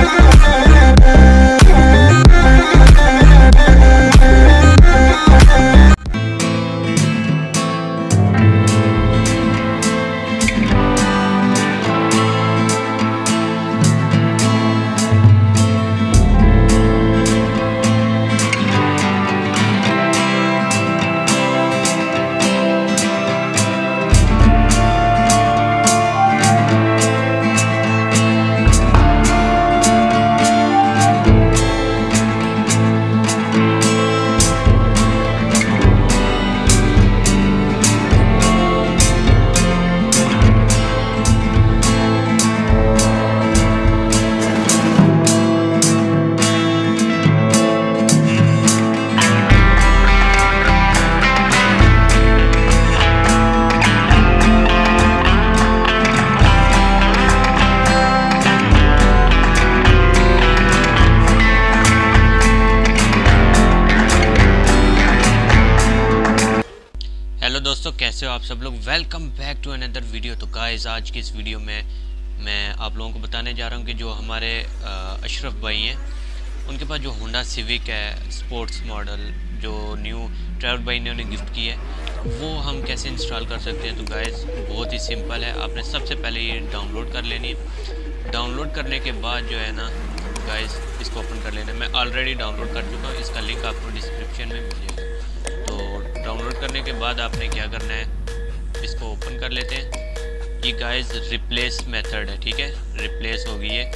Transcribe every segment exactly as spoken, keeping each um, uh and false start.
दोस्तों कैसे हो आप सब लोग, welcome back to another video. तो गाइस आज की इस वीडियो में मैं आप लोगों को बताने जा रहा हूं कि जो हमारे अशरफ भाई हैं उनके पास जो होंडा सिविक है स्पोर्ट्स मॉडल जो न्यू ट्रैवल भाई ने उन्हें गिफ्ट की है वो हम कैसे इंस्टॉल कर सकते हैं। तो गाइस बहुत ही सिंपल है, आपने सबसे पहले ये डाउनलोड कर लेनी है। डाउनलोड करने के बाद जो है ना गाइस इसको ओपन कर लेना है। मैं ऑलरेडी डाउनलोड कर चुका हूँ, इसका लिंक आपको डिस्क्रिप्शन में मिल जाएगा। तो डाउनलोड करने के बाद आपने क्या करना है, इसको ओपन कर लेते हैं। ये गाइस रिप्लेस मेथड है, ठीक है, रिप्लेस होगी ये।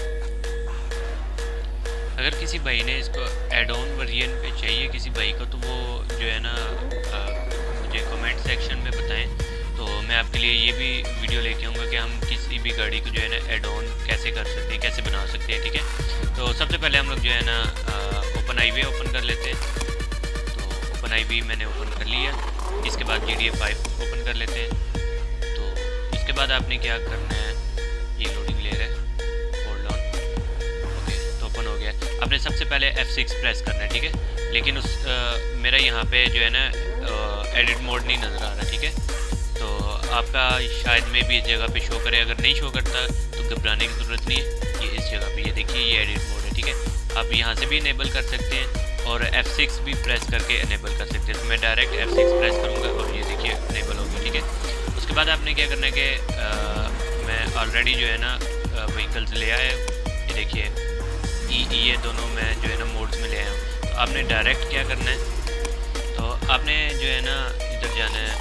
अगर किसी भाई ने इसको एड ऑन वर्जन पे चाहिए किसी भाई को तो वो जो है ना आ, मुझे कमेंट सेक्शन में बताएं, तो मैं आपके लिए ये भी वीडियो लेके आऊँगा कि हम किसी भी गाड़ी को जो है ना एड ऑन कैसे कर सकते हैं, कैसे बना सकते हैं, ठीक है। तो सबसे पहले हम लोग जो है ना ओपन हाईवे ओपन कर लेते हैं। ओपन हाईवे मैंने ओपन कर लिया। इसके बाद G D A five open कर लेते हैं। तो इसके बाद आपने क्या करना है, ये लोडिंग ले रहा है, होल्ड ऑन, ओके तो ओपन हो गया। आपने सबसे पहले एफ सिक्स प्रेस करना है, ठीक है। लेकिन उस आ, मेरा यहाँ पे जो है ना एडिट मोड नहीं नज़र आ रहा, ठीक है। तो आपका शायद में भी इस जगह पे शो करे, अगर नहीं शो करता तो घबराने की ज़रूरत नहीं है। ये इस जगह पे ये देखिए ये एडिट मोड है, ठीक है। आप यहाँ से भी इनेबल कर सकते हैं और एफ सिक्स भी प्रेस करके इनेबल कर सकते हैं। तो मैं डायरेक्ट एफ सिक्स प्रेस करूँगा और ये देखिए इनेबल होगी, ठीक है। उसके बाद आपने क्या करना है कि मैं ऑलरेडी जो है ना व्हीकल्स ले आया है, ये देखिए ई ये दोनों मैं जो है ना मोड्स में ले आया हूँ। तो आपने डायरेक्ट क्या करना है, तो आपने जो है ना इधर जाना है,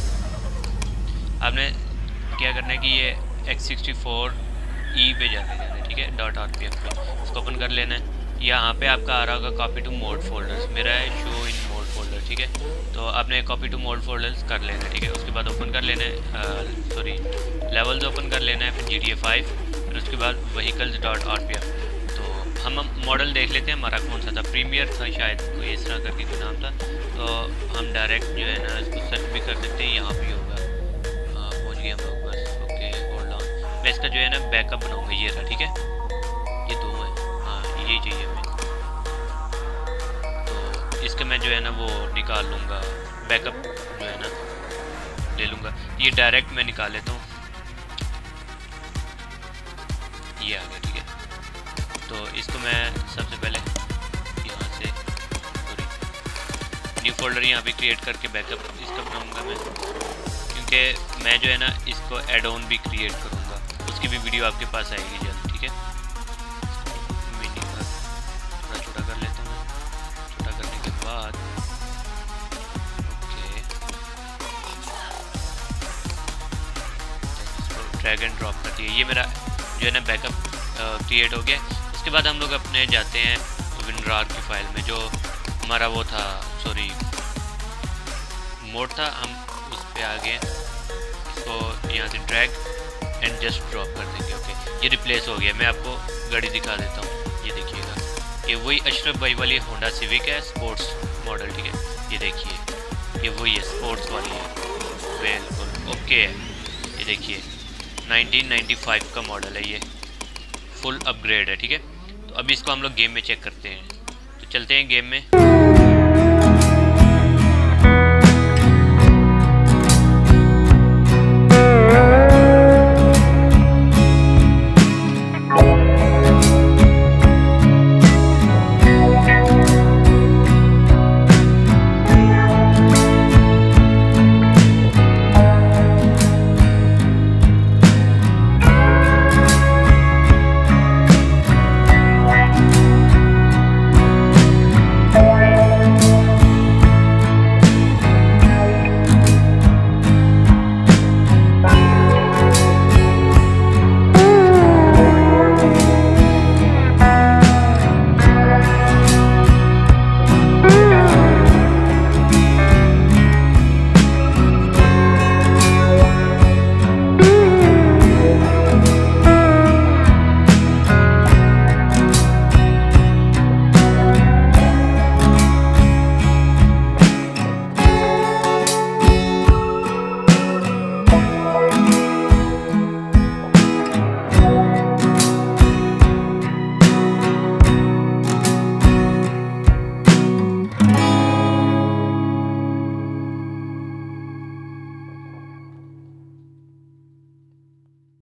आपने क्या करना है कि ये एक्स सिक्सटी फोर ई पे जाने जाना है, ठीक है, डॉट आर पी एफ पे इसको ओपन कर लेना है। यहाँ पे आपका आ रहा होगा कॉपी टू मोड फोल्डर्स, मेरा है शो इन मोड फोल्डर, ठीक है। तो आपने कॉपी टू मोड फोल्डर्स कर लेना है, ठीक है। उसके बाद ओपन कर लेना है, सॉरी लेवल्स ओपन कर लेना है, फिर जी डी ए फाइव, फिर उसके बाद vehicles dot R P F. तो हम मॉडल देख लेते हैं हमारा कौन सा था, प्रीमियर था शायद, कोई इस तरह करके कोई नाम था। तो हम डायरेक्ट जो है ना इसको सर्च भी कर सकते हैं, यहाँ भी होगा, पहुँच गए हम लोग बस, ओके होल्ड ऑन। मैं इसका जो है ना बैकअप बनाऊँगा, ये रहा, ठीक है, ये दो है, हाँ यही चाहिए हमें। तो इसका मैं जो है ना वो निकाल लूँगा, बैकअप जो है ना ले लूँगा। ये डायरेक्ट मैं निकाल लेता हूँ, ये आ गया, ठीक है। तो इसको मैं सबसे पहले यहाँ से सॉरी न्यू फोल्डर यहाँ पे क्रिएट करके बैकअप इसका बनाऊँगा मैं, क्योंकि मैं जो है ना इसको एड ऑन भी क्रिएट करूँगा, उसकी भी वीडियो आपके पास आएगी जल्द, ठीक है। छोटा कर लेता हूँ, छोटा करने के बाद ओके इसको ड्रैग एंड ड्रॉप कर दिया। ये मेरा जो है ना बैकअप क्रिएट हो गया। उसके बाद हम लोग अपने जाते हैं विनरार की फाइल में, जो हमारा वो था सॉरी मोड था, हम उस पर आ गए। इसको यहाँ से ड्रैग एंड जस्ट ड्रॉप कर देंगे, ओके ये रिप्लेस हो गया। मैं आपको गाड़ी दिखा देता हूँ, ये देखिएगा ये वही अशरफ भाई वाली होंडा सिविक है स्पोर्ट्स मॉडल, ठीक है। ये देखिए ये वही है स्पोर्ट्स वाली है, बिल्कुल ओके है। ये देखिए नाइनटीन नाइंटी फाइव का मॉडल है, ये फुल अपग्रेड है, ठीक है। तो अभी इसको हम लोग गेम में चेक करते हैं, तो चलते हैं गेम में।